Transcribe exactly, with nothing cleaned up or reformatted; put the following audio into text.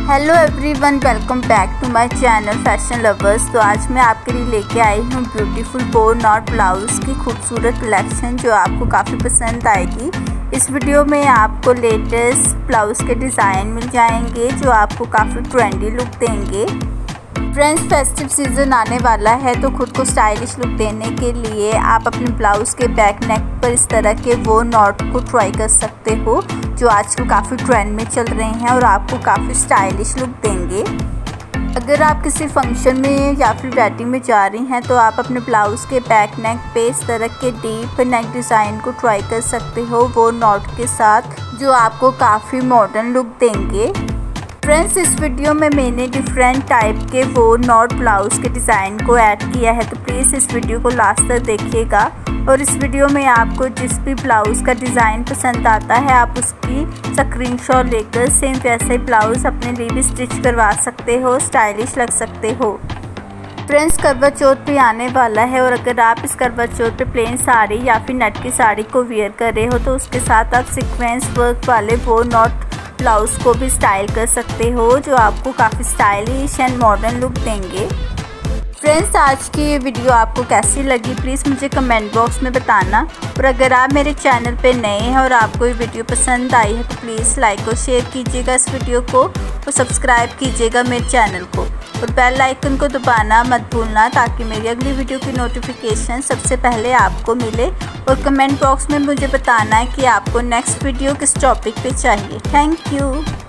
Hello everyone, welcome back to my channel fashion lovers. तो आज मैं आपके लिए लेके आई हूँ ब्यूटीफुल बोर नॉट ब्लाउज़ की खूबसूरत कलेक्शन जो आपको काफ़ी पसंद आएगी। इस वीडियो में आपको लेटेस्ट ब्लाउज़ के डिज़ाइन मिल जाएंगे जो आपको काफ़ी ट्रेंडी लुक देंगे। फ्रेंड्स, फेस्टिव सीज़न आने वाला है तो खुद को स्टाइलिश लुक देने के लिए आप अपने ब्लाउज़ के बैक नेक पर इस तरह के वो नॉट को ट्राई कर सकते हो जो आजकल काफ़ी ट्रेंड में चल रहे हैं और आपको काफ़ी स्टाइलिश लुक देंगे। अगर आप किसी फंक्शन में या फिर वेडिंग में जा रही हैं तो आप अपने ब्लाउज़ के बैक नेक पे इस तरह के डीप नेक डिज़ाइन को ट्राई कर सकते हो वो नॉट के साथ, जो आपको काफ़ी मॉडर्न लुक देंगे। फ्रेंड्स, इस वीडियो में मैंने डिफरेंट टाइप के वो नॉट ब्लाउज़ के डिज़ाइन को ऐड किया है, तो प्लीज़ इस वीडियो को लास्ट तक देखिएगा। और इस वीडियो में आपको जिस भी ब्लाउज़ का डिज़ाइन पसंद आता है आप उसकी स्क्रीनशॉट लेकर सेम वैसे ब्लाउज़ अपने लिए भी स्टिच करवा सकते हो, स्टाइलिश लग सकते हो। फ्रेंड्स, करवा चौथ भी आने वाला है और अगर आप इस करवा चौथ पे प्लेन साड़ी या फिर नेट की साड़ी को वेयर कर रहे हो तो उसके साथ आप सीक्वेंस वर्क वाले वो नॉट ब्लाउज़ को भी स्टाइल कर सकते हो जो आपको काफ़ी स्टाइलिश एंड मॉडर्न लुक देंगे। फ्रेंड्स, आज की ये वीडियो आपको कैसी लगी प्लीज़ मुझे कमेंट बॉक्स में बताना। और अगर आप मेरे चैनल पे नए हैं और आपको ये वीडियो पसंद आई है तो प्लीज़ लाइक और शेयर कीजिएगा इस वीडियो को और सब्सक्राइब कीजिएगा मेरे चैनल को और बेल आइकन को दबाना मत भूलना ताकि मेरी अगली वीडियो की नोटिफिकेशन सबसे पहले आपको मिले। और कमेंट बॉक्स में मुझे बताना है कि आपको नेक्स्ट वीडियो किस टॉपिक पे चाहिए। Thank you.